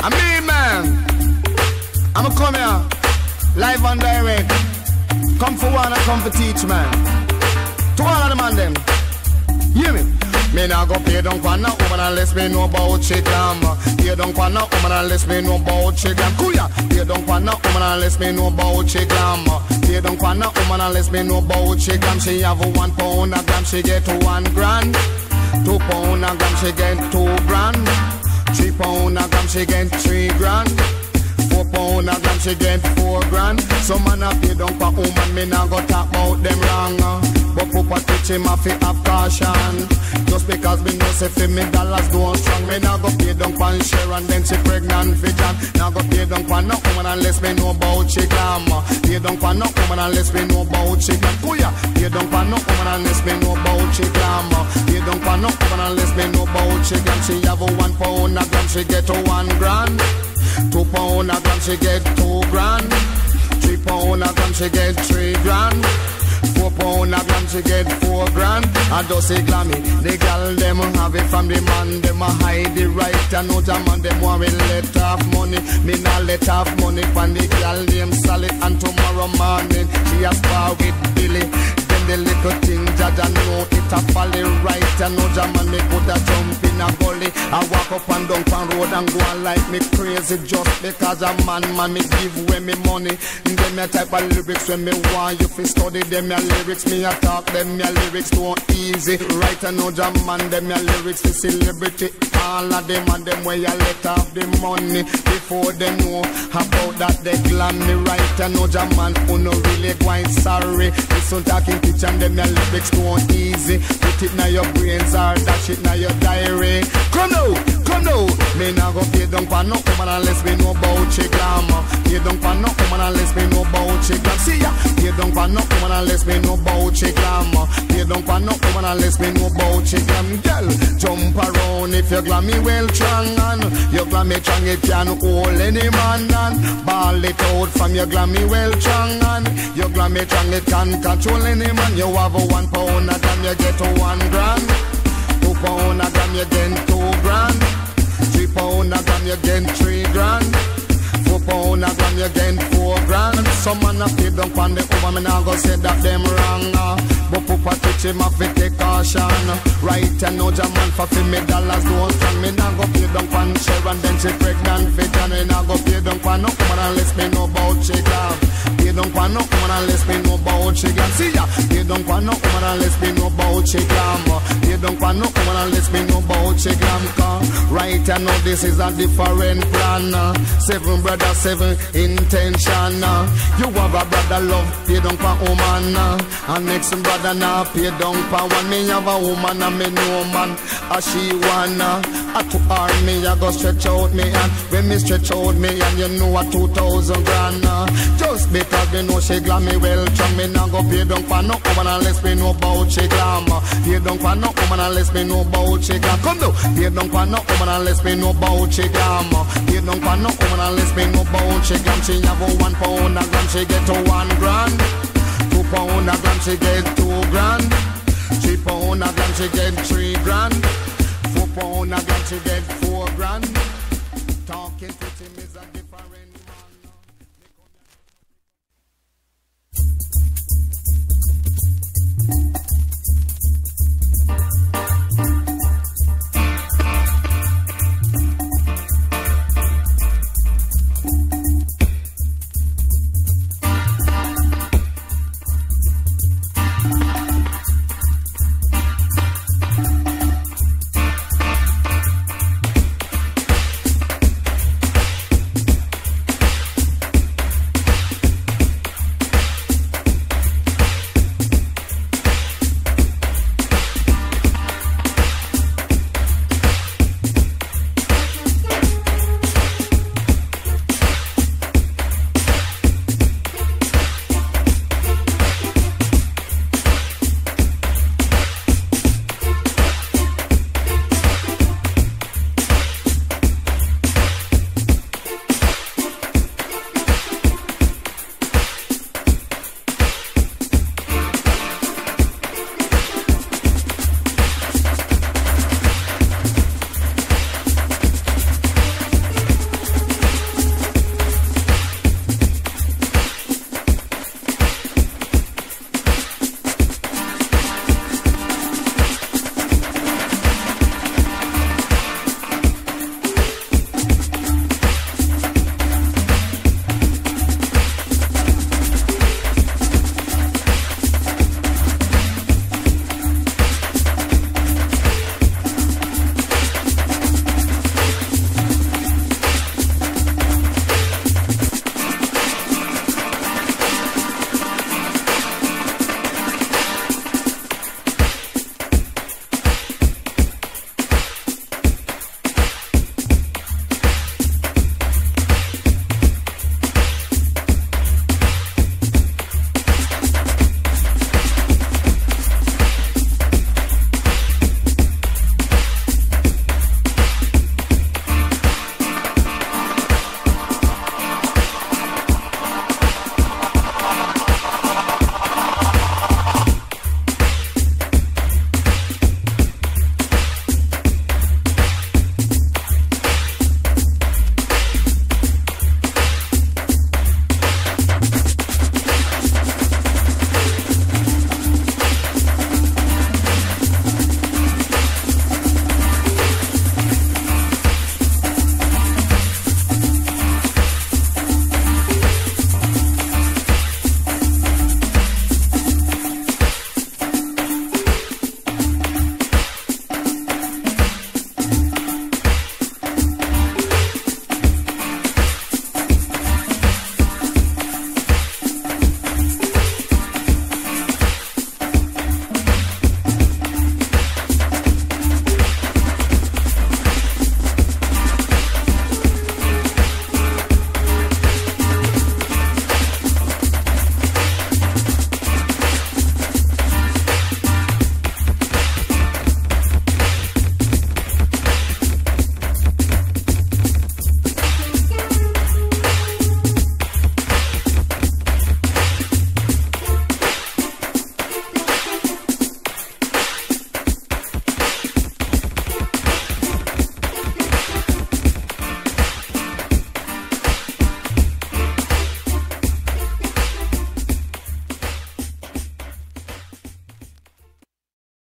I mean, man, I'ma come here, live and direct. Come for one and come for teach, man. To all of them and them. Hear me? Me nah go pay down for no woman unless me know about chick glam. Pay down for no woman unless me know about chick glam. Kuya. Pay down for no woman unless me know about chick glam. Pay down for no woman unless me know about chick glam. She have a 1 pound a gram, she get 1 grand. 2 pound a gram, she get 2 grand. 3 pound a gram, she get 3 grand. 4 pound a gram, she get 4 grand. Some man a pay down for woman, me nah go talk about them wrong. But Papa teach him a fi have caution. Just because me know say fi me dollars don't strong. Me nah go pay down for share and then she pregnant fi John. Nah go pay down for no woman unless me know about she glam. Pay down for no woman unless me know about she glam. Kuya. Pay down for no woman unless me know about she glam. Pay down for no woman unless me know about she glam. She have a 1 pound a gram, she get a 1 grand. 2 pound a gram, she get 2 grand. 3 pound a gram, she get 3 grand. 4 pound a gram, she get 4 grand. I just say Glammy, the girl them have it from the man, them a hide the right. And no man them want me let off money. Me not let off money from the girl named Sally. And tomorrow morning she a spar with Billy. The little thing Jaja know it a folly right. And no man me put a jump in a gully. I walk up and down pan road and go on like me crazy just because a man me give away me money. Them a type of lyrics when me want you fi study them a lyrics. Me a talk them a lyrics too easy. Right and no man them a lyrics for celebrity. All of them and them where you let off the money before they know about that they Glammy right. And no man who no really quite sorry. Listen talking and them your lyrics too easy. Put it now your brains or dash it now your diary. Come now, come now. Me nah go pay down for no woman unless me know about chick glam. Pay down for no woman unless me know about chick glam. See ya. Pay down for no woman unless me know about chick glam. Pay down for no woman unless me know about chick glam. Girl, jump around if you Glammy well strong and your Glammy strong it can hold any man and ball it out from your Glammy well strong and your Glammy strong it can control any man. You have a 1 pound a gram, you get a 1 grand. 2 pound a gram, you get 2 grand. 3 pound a gram, you get 3 grand. 4 pound a gram, you get 4 grand. Some man a pay down on the woman, me nah go say that them wrong. But Papa teach him a fi take caution. Right and no man for fi me dollars don't strong. Me nah go pay down on share and then she pregnant fi John. Me nah go pay down for no woman unless me know about she glam. Pay down for no woman unless me know about she glam. See ya. Pay down for no woman unless me know about she glam. Pay down for no woman unless me know about she glam. Right and now this is a different plan. 7 brother, 7 intention. You have a brother love, pay down for woman. And next brother now pay down for one. Me have a woman and me know man. She wanna. To her me I go stretch out me hand. When me stretch out me hand, you know a 2,000 grand. Just because me know she Glammy well strong. Me nah go pay down for no woman unless me know about she glam. Pay down for no woman unless me know about she glam. Come now, pay down for no woman unless me know about she glam. Pay down for no woman unless me know about she glam. She have a 1 pound a gram, she get a 1 grand. 2 pound a gram, she get 2 grand. 3 pound a gram, she get 3 grand. 4 pound a gram, she get 4 grand. Talking to him is a different